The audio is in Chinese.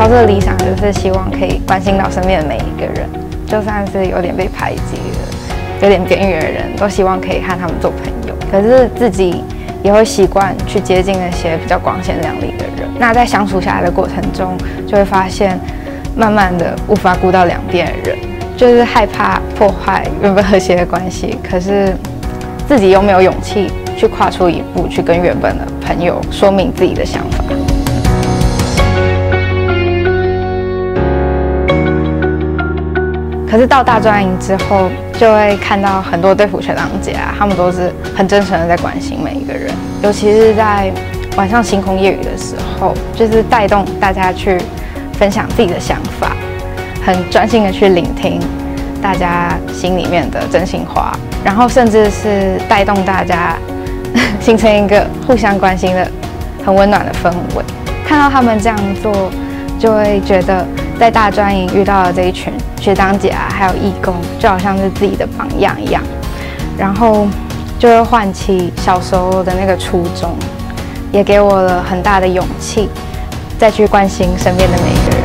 这个理想就是希望可以关心到身边的每一个人，就算是有点被排挤的、有点边缘的人，都希望可以和他们做朋友。可是自己也会习惯去接近那些比较光鲜亮丽的人。那在相处下来的过程中，就会发现，慢慢的无法顾到两边的人，就是害怕破坏原本和谐的关系。可是自己又没有勇气去跨出一步，去跟原本的朋友说明自己的想法。可是到大专营之后，就会看到很多队服学长姐啊，他们都是很真诚的在关心每一个人，尤其是在晚上星空夜雨的时候，就是带动大家去分享自己的想法，很专心的去聆听大家心里面的真心话，然后甚至是带动大家形成一个互相关心的很温暖的氛围。看到他们这样做，就会觉得在大专营遇到的这一群学长姐啊，还有义工，就好像是自己的榜样一样，然后就会唤起小时候的那个初衷，也给我了很大的勇气，再去关心身边的每一个人。